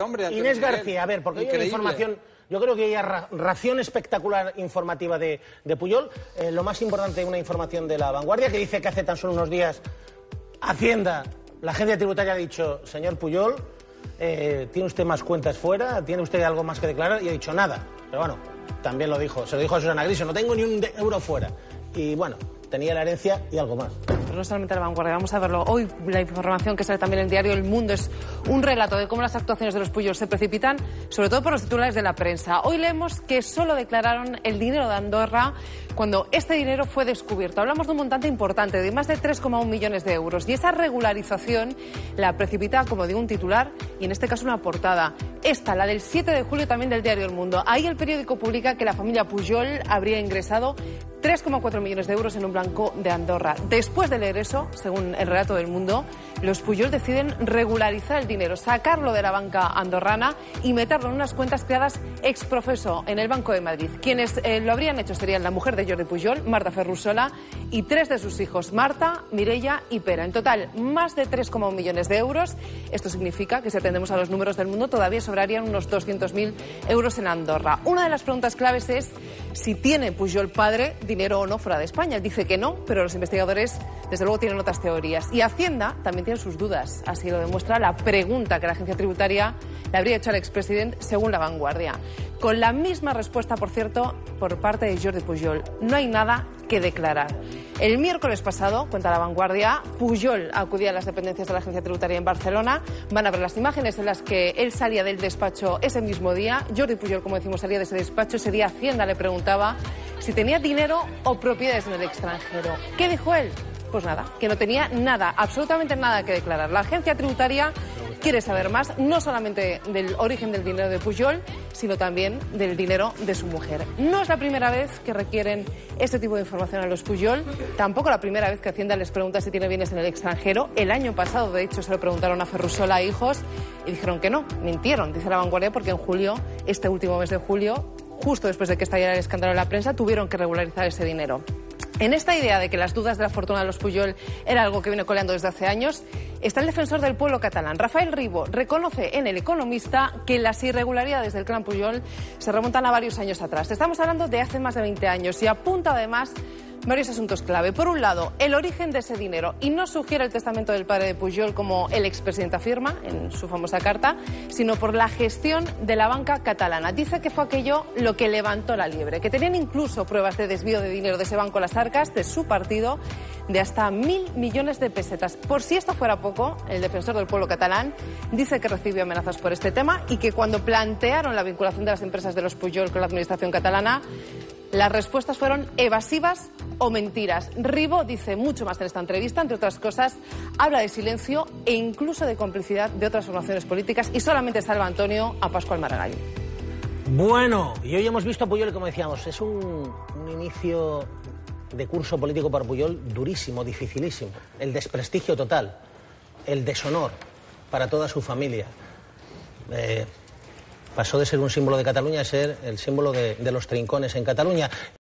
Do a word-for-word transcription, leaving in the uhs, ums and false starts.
Hombre, Inés García, a ver, porque hay una información, yo creo que hay ra ración espectacular informativa de, de Pujol. Eh, lo más importante, una información de La Vanguardia, que dice que hace tan solo unos días Hacienda, la agencia tributaria ha dicho, señor Pujol, eh, ¿tiene usted más cuentas fuera? ¿Tiene usted algo más que declarar? Y ha dicho nada. Pero bueno, también lo dijo, se lo dijo a Susana Griso, no tengo ni un euro fuera. Y bueno, tenía la herencia y algo más. Pero no solamente La Vanguardia, vamos a verlo hoy. La información que sale también en el diario El Mundo es un relato de cómo las actuaciones de los Pujol se precipitan, sobre todo por los titulares de la prensa. Hoy leemos que solo declararon el dinero de Andorra cuando este dinero fue descubierto. Hablamos de un montante importante, de más de tres coma uno millones de euros. Y esa regularización la precipita, como digo, un titular y en este caso una portada. Esta, la del siete de julio, también del diario El Mundo. Ahí el periódico publica que la familia Pujol habría ingresado tres coma cuatro millones de euros en un banco de Andorra. Después de leer eso, según el relato del Mundo, los Pujol deciden regularizar el dinero, sacarlo de la banca andorrana y meterlo en unas cuentas creadas ex profeso en el Banco de Madrid. Quienes eh, lo habrían hecho serían la mujer de Jordi Pujol, Marta Ferrusola, y tres de sus hijos, Marta, Mireia y Pere. En total, más de tres coma uno millones de euros. Esto significa que si atendemos a los números del Mundo, todavía sobrarían unos doscientos mil euros en Andorra. Una de las preguntas claves es si tiene Pujol padre dinero o no fuera de España. Él dice que no, pero los investigadores desde luego tienen otras teorías. Y Hacienda también tiene sus dudas. Así lo demuestra la pregunta que la agencia tributaria le habría hecho al expresidente, según La Vanguardia. Con la misma respuesta, por cierto, por parte de Jordi Pujol. No hay nada que declarar. El miércoles pasado, cuenta La Vanguardia, Pujol acudía a las dependencias de la agencia tributaria en Barcelona. Van a ver las imágenes en las que él salía del despacho ese mismo día. Jordi Pujol, como decimos, salía de ese despacho. Ese día Hacienda le preguntaba si tenía dinero o propiedades en el extranjero. ¿Qué dijo él? Pues nada, que no tenía nada, absolutamente nada que declarar. La agencia tributaria quiere saber más, no solamente del origen del dinero de Pujol, sino también del dinero de su mujer. No es la primera vez que requieren este tipo de información a los Pujol, tampoco la primera vez que Hacienda les pregunta si tiene bienes en el extranjero. El año pasado, de hecho, se lo preguntaron a Ferrusola e hijos y dijeron que no, mintieron, dice La Vanguardia, porque en julio, este último mes de julio, justo después de que estallara el escándalo en la prensa, tuvieron que regularizar ese dinero. En esta idea de que las dudas de la fortuna de los Pujol era algo que viene coleando desde hace años, está el defensor del pueblo catalán. Rafael Ribó reconoce en El Economista que las irregularidades del clan Pujol se remontan a varios años atrás. Estamos hablando de hace más de veinte años y apunta además varios asuntos clave. Por un lado, el origen de ese dinero, y no sugiere el testamento del padre de Pujol como el expresidente afirma en su famosa carta, sino por la gestión de la banca catalana. Dice que fue aquello lo que levantó la liebre, que tenían incluso pruebas de desvío de dinero de ese banco a las arcas de su partido de hasta mil millones de pesetas. Por si esto fuera poco, el defensor del pueblo catalán dice que recibió amenazas por este tema y que cuando plantearon la vinculación de las empresas de los Pujol con la administración catalana, las respuestas fueron evasivas o mentiras. Ribó dice mucho más en esta entrevista, entre otras cosas, habla de silencio e incluso de complicidad de otras formaciones políticas y solamente salva Antonio a Pascual Maragall. Bueno, y hoy hemos visto a Pujol, como decíamos, es un, un inicio de curso político para Pujol durísimo, dificilísimo. El desprestigio total, el deshonor para toda su familia. Eh, pasó de ser un símbolo de Cataluña a ser el símbolo de, de los trincones en Cataluña.